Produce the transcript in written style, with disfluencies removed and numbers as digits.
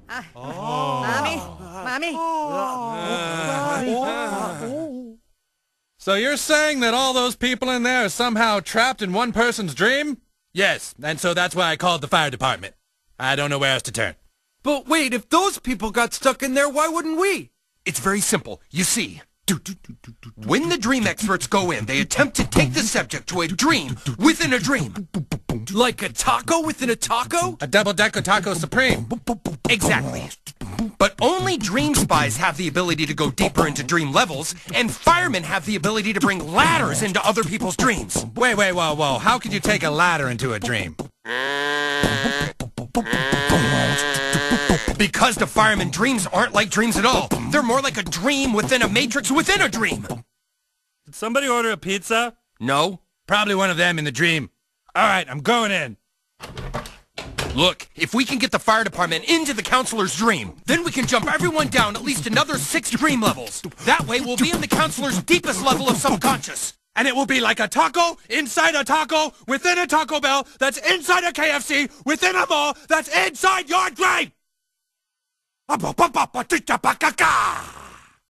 Mommy? So you're saying that all those people in there are somehow trapped in one person's dream? Yes, and so that's why I called the fire department. I don't know where else to turn. But wait, if those people got stuck in there, why wouldn't we? It's very simple. You see, when the dream experts go in, they attempt to take the subject to a dream within a dream. Like a taco within a taco? A double-decker taco supreme. Exactly. But only dream spies have the ability to go deeper into dream levels, and firemen have the ability to bring ladders into other people's dreams. Wait, whoa. How could you take a ladder into a dream? Because the firemen' dreams aren't like dreams at all. They're more like a dream within a matrix within a dream. Did somebody order a pizza? No. Probably one of them in the dream. All right, I'm going in. Look, if we can get the fire department into the counselor's dream, then we can jump everyone down at least another 6 dream levels. That way we'll be in the counselor's deepest level of subconscious. And it will be like a taco inside a taco within a Taco Bell that's inside a KFC within a mall that's inside your dream!